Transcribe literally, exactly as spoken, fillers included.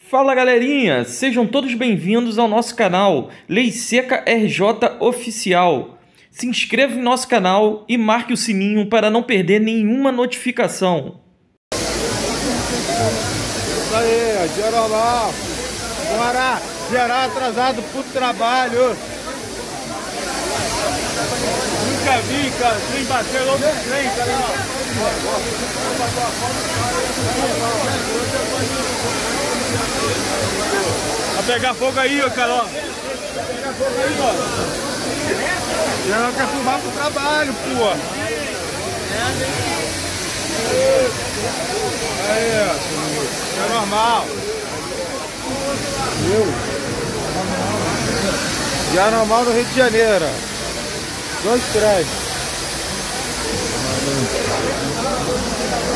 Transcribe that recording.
Fala galerinha, sejam todos bem-vindos ao nosso canal Lei Seca R J Oficial. Se inscreva em nosso canal e marque o sininho para não perder nenhuma notificação. Isso aí, geral lá. Bora, geral atrasado pro trabalho. Nunca vi, cara, trem bater logo no trem, cara. Vai pegar fogo aí, ó, cara, ó. Vai pegar fogo aí, ó. Geral quer filmar pro trabalho, pô. Aí, ó. É normal. Dia normal do Rio de Janeiro. Dois, três.